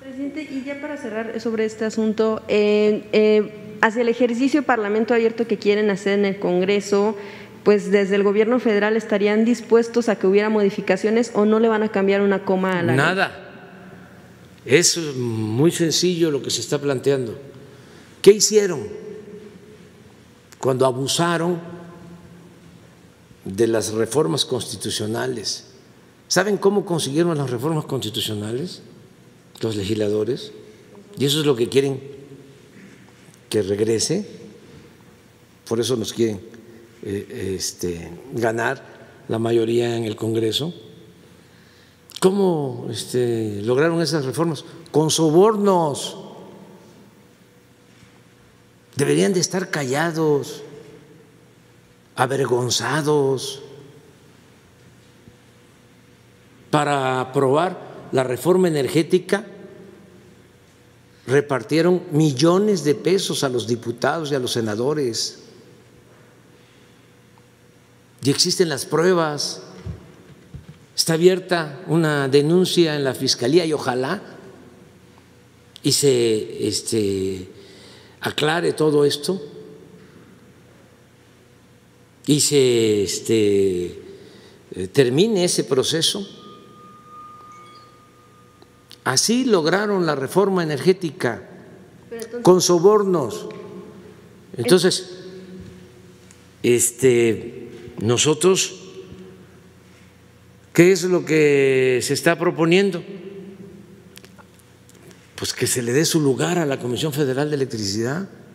Presidente, y ya para cerrar sobre este asunto, hacia el ejercicio de Parlamento abierto que quieren hacer en el Congreso, pues desde el gobierno federal estarían dispuestos a que hubiera modificaciones o no le van a cambiar una coma a la ley. Nada. Es muy sencillo lo que se está planteando. ¿Qué hicieron cuando abusaron de las reformas constitucionales? ¿Saben cómo consiguieron las reformas constitucionales los legisladores? Y eso es lo que quieren que regrese. Por eso nos quieren ganar la mayoría en el Congreso. ¿Cómo lograron esas reformas? Con sobornos. Deberían de estar callados, avergonzados. Para aprobar la reforma energética repartieron millones de pesos a los diputados y a los senadores. Y existen las pruebas. Está abierta una denuncia en la Fiscalía y ojalá y se aclare todo esto y se termine ese proceso. Así lograron la reforma energética, con sobornos. Entonces, nosotros, ¿qué es lo que se está proponiendo? Pues que se le dé su lugar a la Comisión Federal de Electricidad.